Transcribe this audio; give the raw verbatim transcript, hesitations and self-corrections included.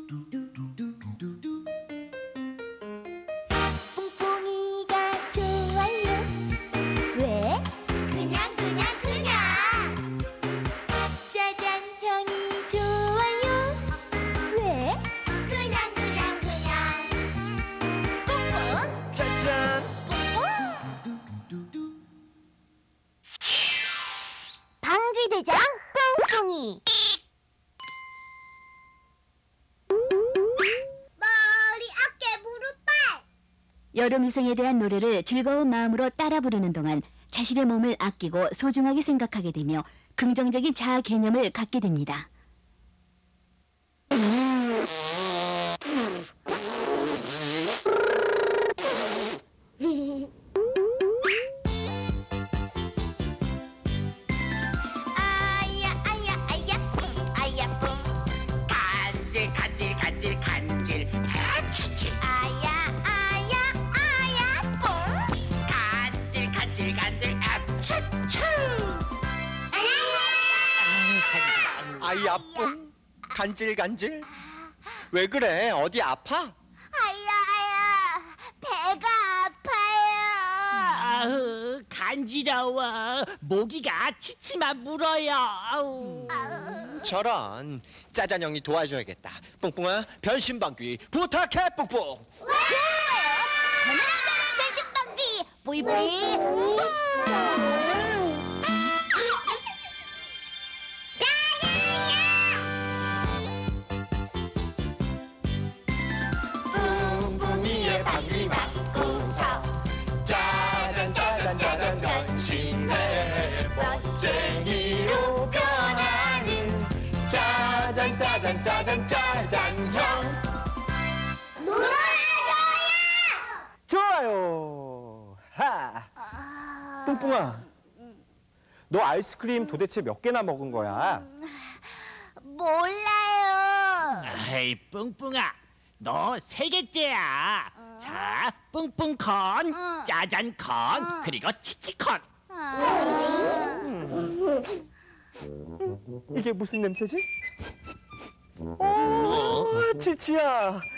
뿡뿡이가 좋아요. 왜? 그냥 그냥 그냥. 짜잔 형이 좋아요. 왜? 그냥 그냥 그냥. 뿡뿡 짜잔. 뿡뿡. 방귀대장 뿡뿡이. 머리 어깨 무릎 발. 여름위생에 대한 노래를 즐거운 마음으로 따라 부르는 동안 자신의 몸을 아끼고 소중하게 생각하게 되며 긍정적인 자아 개념을 갖게 됩니다. 아야 아야 아야 뿡 아야 뿡. 간질 간질 간질 간질. 아치치. 아야 아야 아야 뿡. 간질 간질 간질. 아치치. 아이 아픔. 간질 간질. 왜 그래? 어디 아파? 아야 아야 배가 아파요. 아우 간지러워. 모기가 치치만 물어요. 아우. 저런. 짜잔 형이 도와줘야겠다. 뿡뿡아, 변신방귀 부탁해 뿡뿡. 좋아요. 하늘하늘의 변신방귀 뿌이뿌이 뿡. 뿡뿡이의 방귀 막고서 짜잔 짜잔 짜잔 변신해 멋쟁이로 변하는 짜잔 짜잔 짜잔 짜잔형. 좋아요. 하. 뿡뿡아, 너 아이스크림 도대체 몇 개나 먹은 거야? 몰라요. 아이 뿡뿡아, 너 세 개째야. 자, 뿡뿡콘, 응. 짜잔콘, 그리고 치치콘. 이게 무슨 냄새지? 어, 치치야.